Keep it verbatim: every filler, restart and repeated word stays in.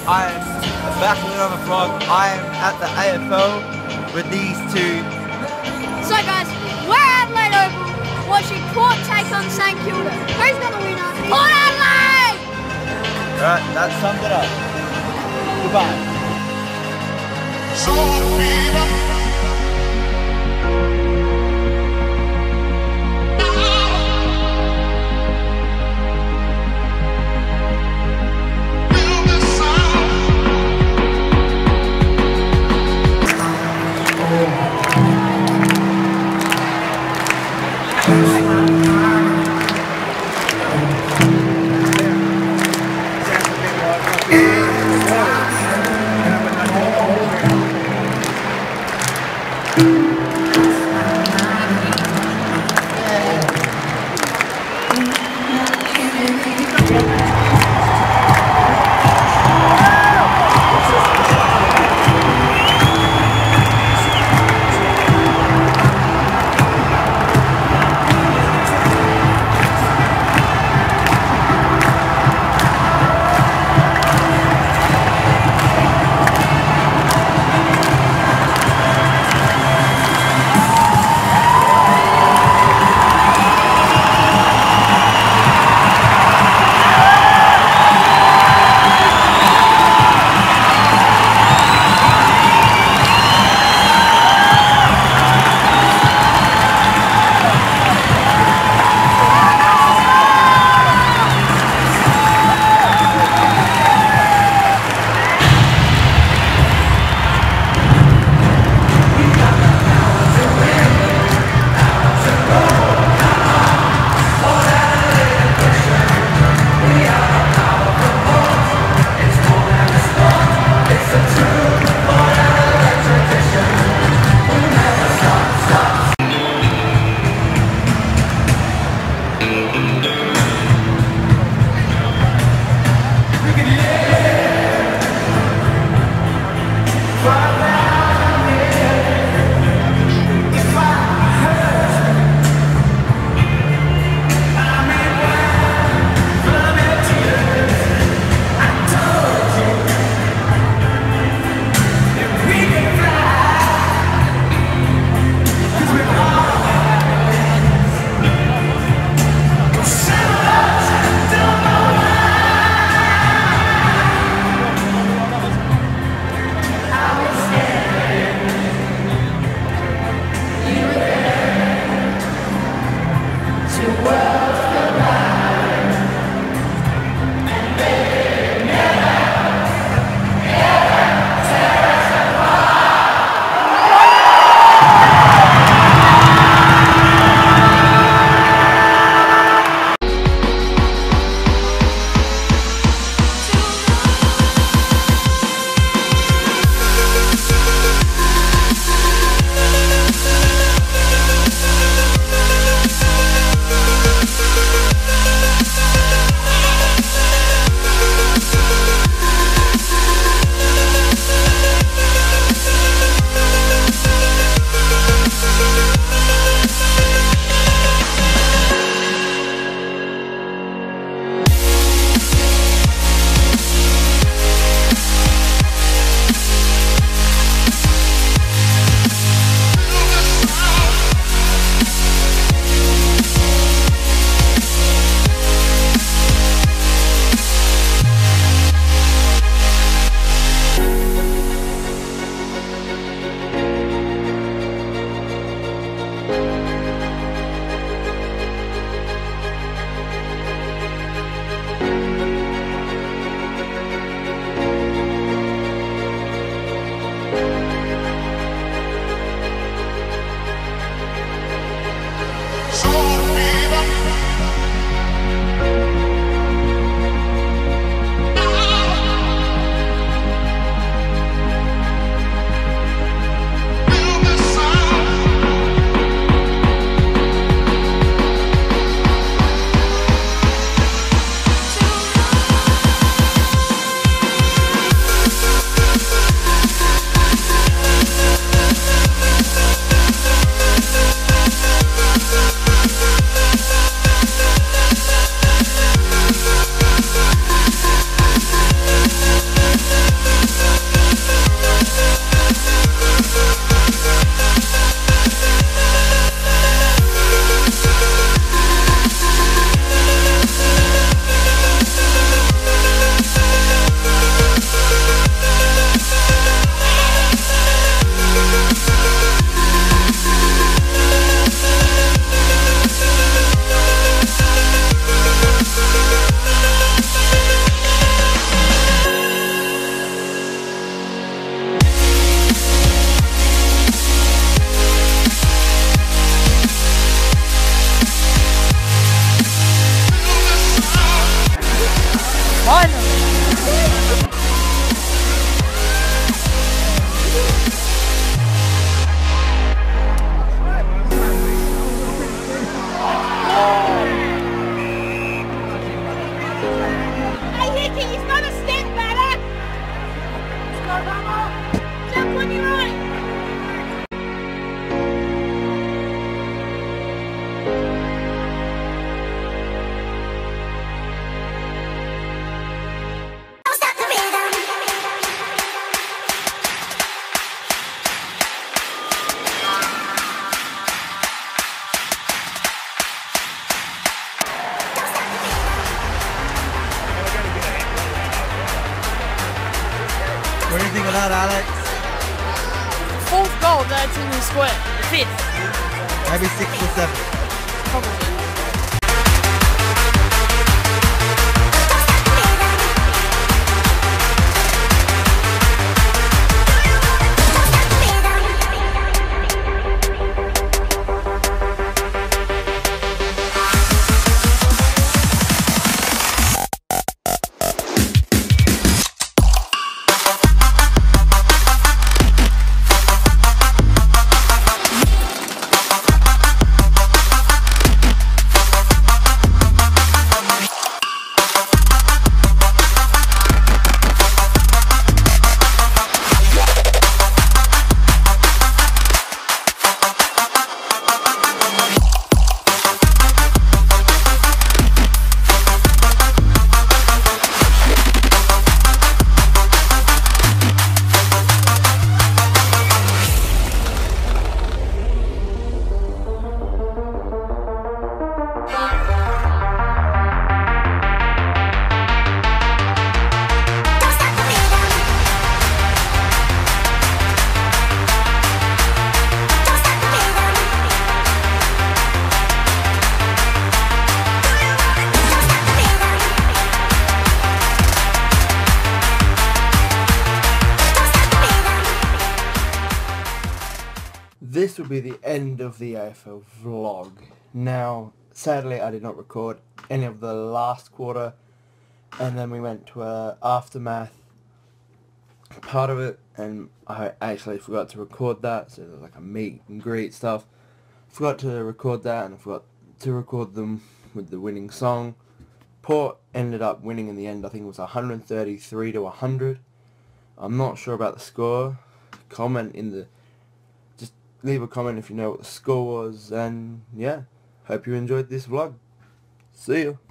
I am back with another vlog. I am at the A F L with these two. So guys, we're at Adelaide Oval watching Port take on St Kilda. Who's gonna win us? Port Adelaide! Right, that sums it up. Goodbye. Jump on your right. What do you think of that, Alex? Fourth goal of that in the square. Fifth. Maybe six or seven. Probably. This will be the end of the A F L vlog. Now, sadly, I did not record any of the last quarter, and then we went to a aftermath part of it, and I actually forgot to record that, so there's like a meet and greet stuff. Forgot to record that, and I forgot to record them with the winning song. Port ended up winning in the end. I think it was one hundred thirty-three to one hundred. I'm not sure about the score. Comment in the Leave a comment if you know what the score was, and yeah, hope you enjoyed this vlog. See you.